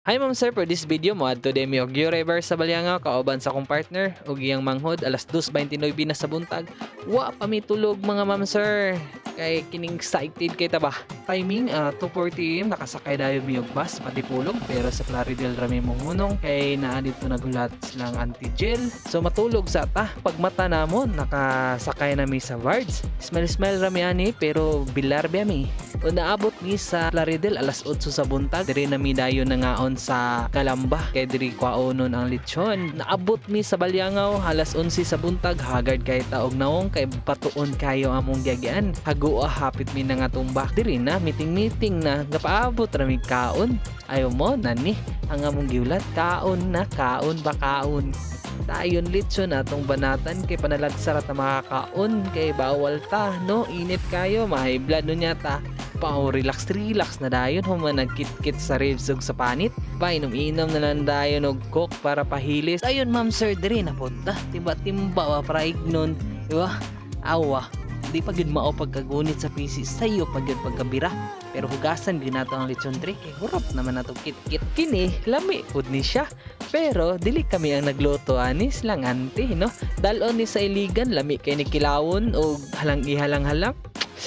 Hi ma'am sir, for this video mo adto demi og River sa Balyangaw kauban sa akong partner ug iyang manghod alas 2:29 na sa buntag. Wa pa mi tulog mga ma'am sir. Kay kining excited kay ta ba. Timing 2:40 am nakasakay dayon mi og bus patipulog pero sa Plaridel rami mong hunong kay naa dito naghulat silang anti-gel. So matulog sa ta pag mata namon nakasakay na mi sa wards. Smile rami ani pero bilar ba mi. O naabot mi sa Plaridel alas 8 sa buntag. Diri na mi dayon nangaon sa Kalamba kay diri kwaonon ang lechon. Naabot mi sa Balyangaw alas 11 sa buntag. Hagard kay taog naong kay patuon kayo among giagian. Hagua hapit mi na nga tumba. Diri na meeting na napaabot ra mi kaon. Ayo mo nani ang among giulat kaon na kaon ba kaon. Dayon lechon atong banatan kay panalagsara ta makakaon kay bawal ta no init kayo mahay blood no nyata. Pao relax na dayon human nagkit-kit sa ribs ug sa panit pa inom na lang dayon og coke para pahilis. Ayun ma'am sir diri na punta timba-timba wa para ignon diba awa di pa gid mao pagkagunit sa PC sayo pag gid pagkabira pero hugasan gyud nato ang lechon trick kay hurot naman nato kit-kit kini lami pud ni siya pero dili kami ang nagluto anis lang ante no dalon ni sa iligan lami kay ni kilawon og halang ihalang-halang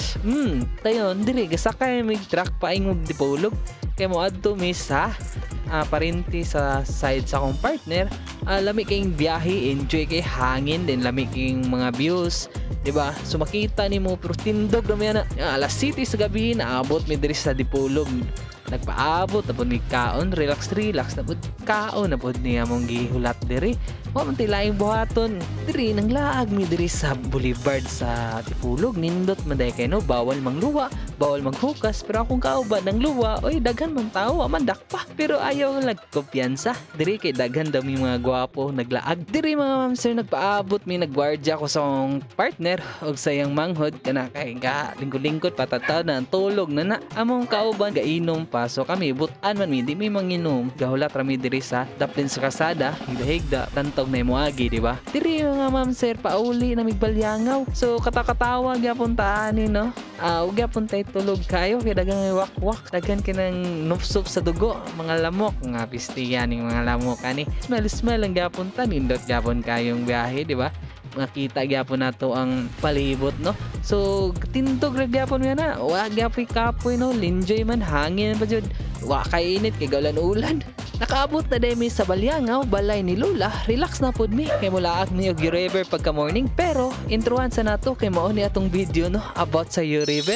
tayon diri gasakay mig truck paingog dipulog kay mo adto mi sa parinti sa side sa akong partner. Lami kayong biyahe, enjoy kay hangin din lami kayong mga views diba so makita ni mo pero tindog na alas 7 sa gabi naabot mi diri sa dipulog nagpaabot na po ni kaon relax na po kaon na po niya mong gihulat diri o mantilaing buhaton diri nang laag mi diri sa boulevard sa Tipulog nindot manday kay no bawal mangluwa bawal maghukas pero akong kauban ng luwa oy daghan man tao aman dakpa pero ayaw nagkumpiyansa diri kay daghan daw mi mga gwapo naglaag diri mga ma'am sir nagpaabot mi nagwardya ko sa akong partner og sayang manghod kana kay ga lingkod-lingkod patataw na tulog na among kauban gainom pa so kami butan man mi di mi manginom gahulat ra mi diri sa daplin sa kasada higda tantog na moagi di ba diri mga ma'am sir pauli na migbalyangaw so katakatawa gyapon ta ani no ug gyapon tay tulog kayo kay dagang wakwak daghan kinang nupsup sa dugo mga lamok nga pistiyan ning mga lamok ani smell ang gyapon ta nindot gyapon kayong biyahe di ba makita gyapon nato ang palibot no so tindog ra gyapon nga na wa gyapon kapoy no linjoy man hangin pa jud wa kay init kay gaulan ulan nakaabot na demi sa Balyangaw balay ni Lola relax na pud mi kay mulaag mi og River pagka morning pero introhan sa nato kay mao ni atong video no about sa River.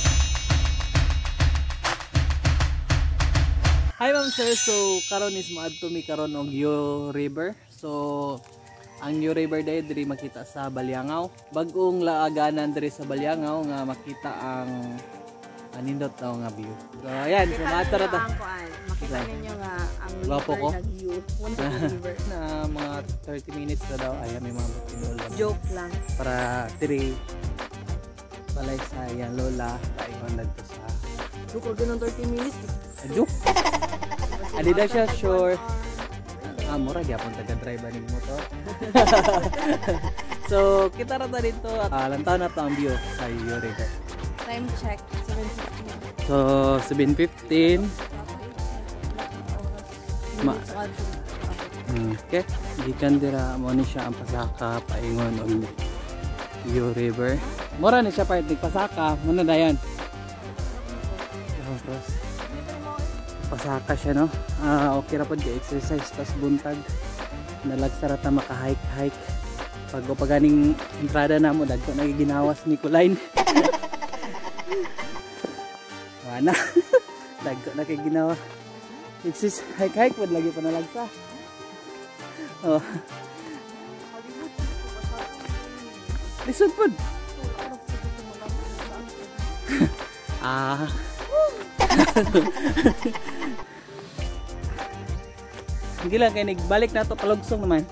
Hi ma'am sir, so karon is maadto mi karon og River. So ang River diri makita sa Balyangaw. Bag-ong laaganan diri sa Balyangaw nga makita ang nindot daw nga view. So ayan, sumata ra ta. Makita ninyo nga ang Gwapo ko? view. River. Na mga 30 minutes na daw ay may mga pinol Joke lang. para diri balay sa yan lola tayo nagto sa Joke ganun 30 minutes. joke. Adi daw siya sure. Mura gyapon taga-drive ning motor. So, kita ra ta dito at lantaw na to ang view sa River. Time check 7:15. So, 7:15. Okay. Gikan dira mo ni siya ang pasaka paingon og River. Mura ni siya part pasaka, mo na dayon. Pasaka siya no. Okay ra pod di exercise tas buntag. Nalagsara ta maka-hike. Pag ganing entrada namo dagko na ginawas ni Kuline. Wala. Dagko na kay ginawa. Exercise hike pod lagi pa nalagsa. Oh. Lisod pod. Sige lang kay nagbalik na to palugsong naman.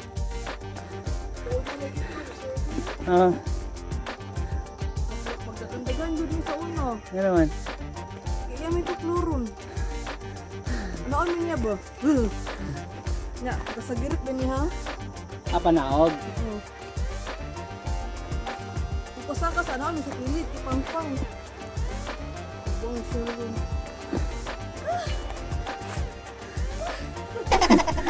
Magdagandagan gud sa uno. Ano naman? Kaya may tukluron. Naon man niya ba? Nya, kasagirit ba niya ha? Apa naog? Pasaka sa ano sa kilit ipangpang. Bong sure.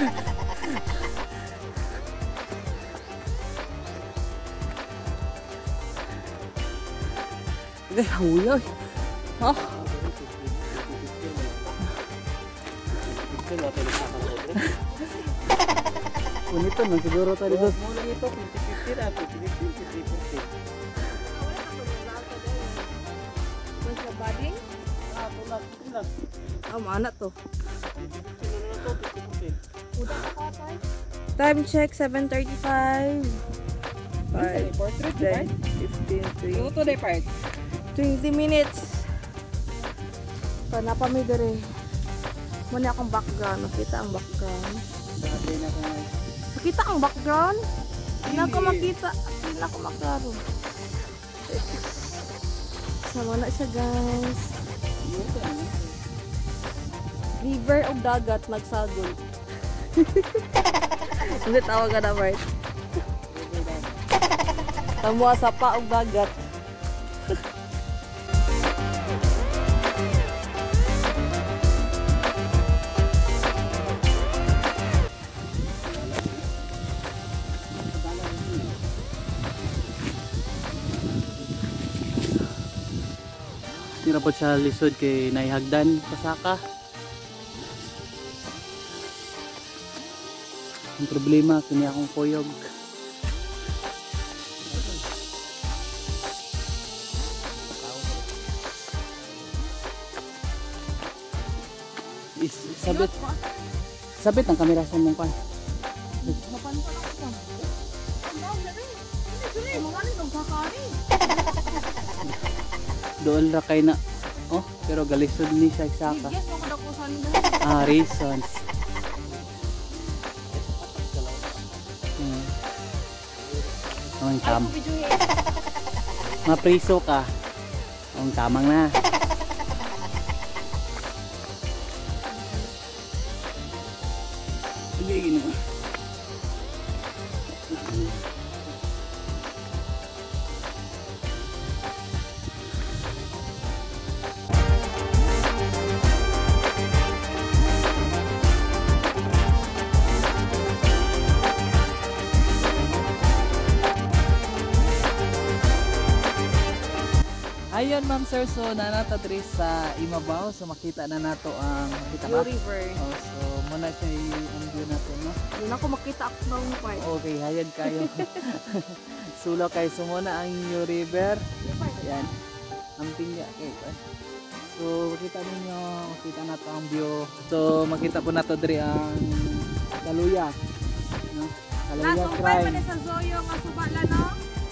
Gay, huyoy. Oh. Punito man siguro tayo dito. Mula ito, 50-50 na, 50-50, 50-50. Mana to? Time check 7:35. 5, 10, 15, 3, 20 minutes. Panapa mi dire. Muna akong background. Nakita ang background. Nakita ang background? Hindi na ako makita. Hindi na ako makaro. Sama na siya guys. River o dagat nagsagol. Hindi tawag ka na Bart. Tamo sa pa o dagat. Tira po sa lisod kay naihagdan pasaka. Ang problema kini akong kuyog. Sabit ang kamera sa mong kan. Doon ra kay na. Oh, pero galisod ni siya eksaka. Reasons. Ang tam. Mapriso ka. Ang tamang na. Iya gini. Ayun ma'am sir, so nanata diri sa Imabaw, so makita na nato ang makita ba? River. Oh, so muna siya ang view nato no. Hindi na ako makita ako ng part. Okay, hayad kayo. Sulaw kayo, so muna ang New River. Yan. Ang pinya kay. So makita ninyo, makita nato ang view. So makita po nato diri ang Kaluya. No? Kaluya Crime. Nasubay sa Zoyo nga subala no?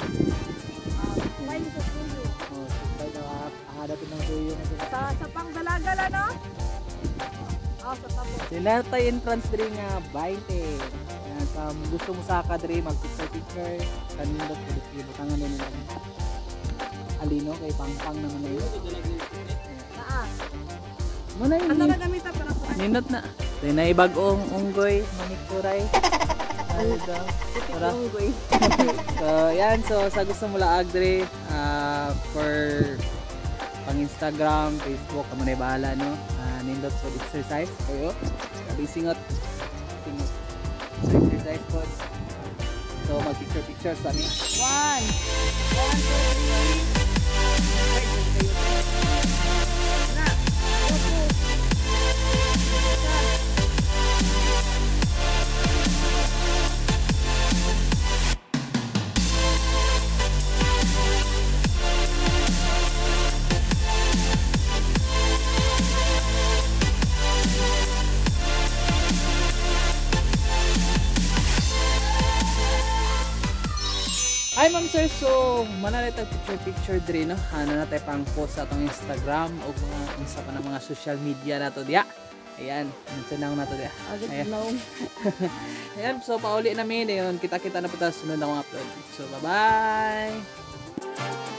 Subay sa Zoyo. Hadapin ng Zoyo na sila. Sa pangdalagala no? Sa tapo. Sinatay entrance diri nga 20. Yan, sa gusto mo saka diri mag-picture kanindot ko dito butangan nila. Alino kay pangpang naman na yun. Naa. Muna yun. Ano na gamita para po? Nindot na. Dahil na ibagong unggoy, manikuray. Ano daw? Para. Unggoy. So yan, so sa gusto mo laag diri for pang Instagram, Facebook, kamo na bahala no. Nindot so exercise kayo. Sabi singot. So exercise po. So mag picture sa amin. 1, 2, 3. Na. Hi ma'am sir, so manalay tag picture diri no. Ano na tayo pang post sa atong Instagram o mga unsa pa ng mga social media nato diya. Ayan, nandiyan na nato diya. Ayan. Ayan, so pauli namin, kita-kita na po ta sunod na akong upload. So bye-bye.